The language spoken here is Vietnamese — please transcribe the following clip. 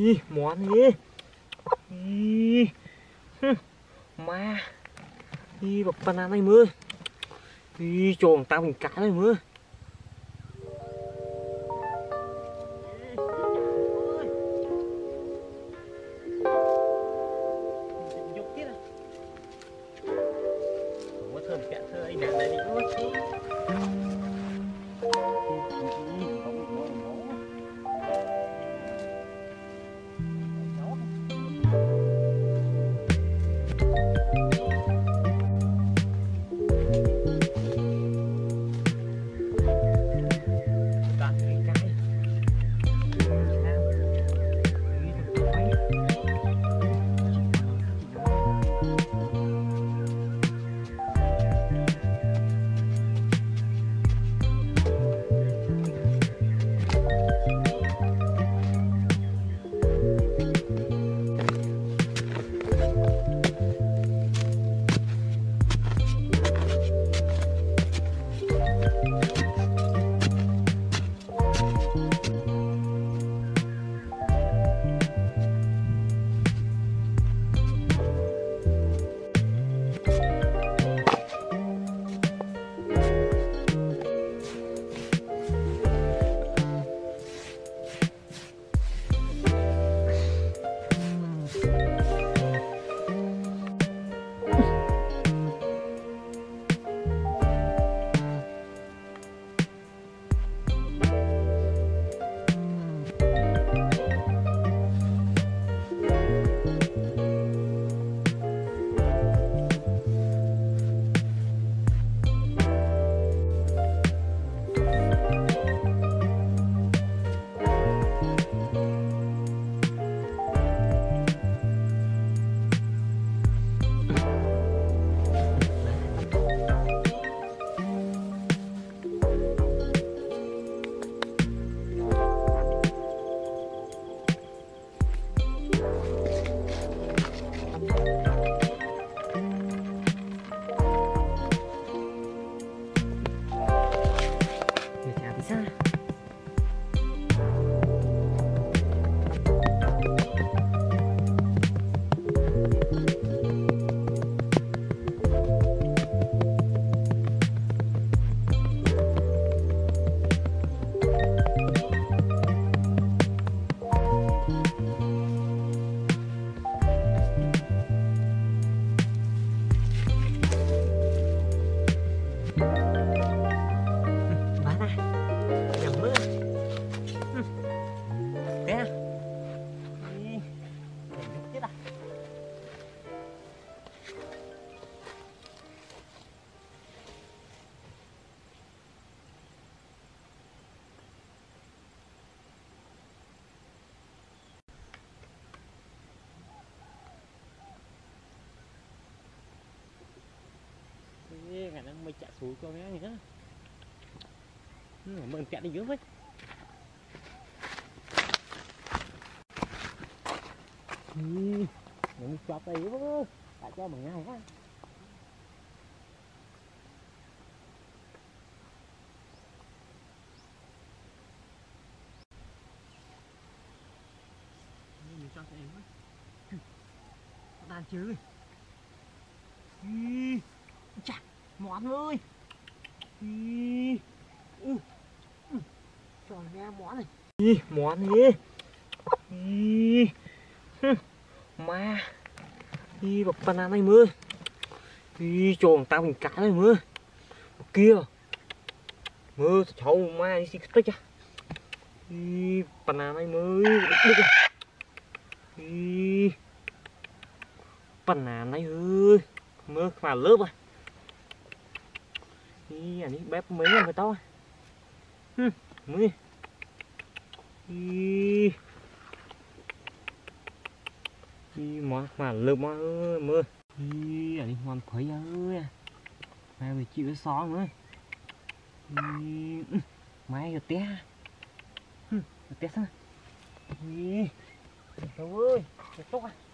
món gì ma bậc banana này mưa trồn tao mình cá này mưa thơm kẹt thơ ấy này đi luôn. Ngày nó mới chạy xuống cho bé nữa. Mình kẹt đi dưới với. Mình chọt đây quá. Tại cho bằng ngay quá. Mình chọt đây quá. Đàn chứ. Chà, món ơi. Tròn nghe món này. Món gì ma bậc banana này mưa trồn tao mình cá này mưa kia mưa cháu ma đi xích tích à banana này mưa được banana này ơi mưa vào lớp rồi anh ấy bếp mấy người to mới món mà lớp mà mưa anh ấy ngon khuấy ơi mai về chịu cái xó nữa mai được té té sao ơi tốt à